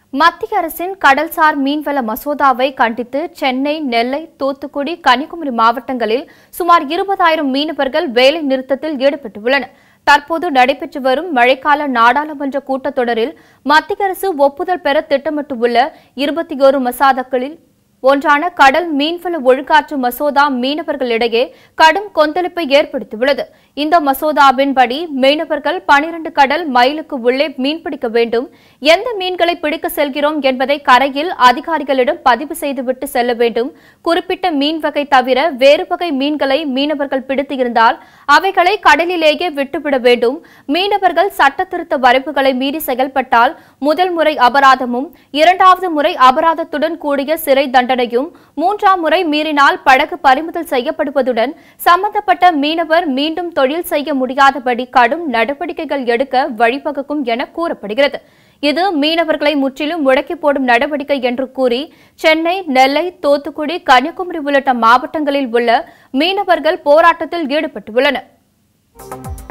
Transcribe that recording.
மத்திய அரசின் கடல்சார் மீன்வள மசோதாவை கண்டித்து சென்னை, நெல்லை, தூத்துக்குடி, கன்னியாகுமரி மாவட்டங்களில் சுமார் 20,000 மீனவர்கள் வேலை நிறுத்தத்தில் ஈடுபட்டுள்ளனர். தற்போது நடைபெற்று வரும் மழைக்கால நாடாளுமன்ற கூட்டத்தொடரில் மத்திய அரசு ஒப்புதல் பெற திட்டமிட்டுள்ள 21 மசோதாக்களில் ஒன்றான கடல் மீன்வள ஒழுங்காற்று மசோதா மீனவர்களிடையே கடும் கொந்தளிப்பை ஏற்படுத்தியுள்ளது. இந்த மசோதாவின்படி மீனவர்கள் 12 கடல் மைலுக்கு உள்ளே மீன்பிடிக்க வேண்டும். எந்த மீன்களை பிடிக்க செல்கிறோம் என்பதை கரையில் அதிகாரிகளிடம் பதிவு செய்துவிட்டு செல்ல வேண்டும். குறிப்பிட்ட மீன் வகை தவிர வேறு வகை மீன்களை மீனவர்கள் பிடித்திருந்தால் அவைகளை கடலிலேயே விட்டுவிட வேண்டும். மீனவர்கள் சட்டத்திருத்த வரைவுகளை மீறி செயல்பட்டால் முதல் முறை அபராதமும், இரண்டாவது முறை அபராதத்துடன் கூடிய சிறை தண்டனையும், மூன்றாம் முறை மீறினால் படகு பறிமுதல் செய்யப்படுவதுடன் சம்பந்தப்பட்ட மீனவர் மீண்டும் தொழில் செய்ய முடியாதபடி கடும் நடவடிக்கைகள் எடுக்க வழிவகுக்கும் என கூறப்படுகிறது. இது மீனவர்களை முற்றிலும் முடக்கி போடும் நடவடிக்கை என்று கூறி சென்னை, நெல்லை, தூத்துக்குடி, கன்னியாகுமரி உள்ளிட்ட மாவட்டங்களில் உள்ள மீனவர்கள் போராட்டத்தில் ஈடுபட்டுள்ளனர்.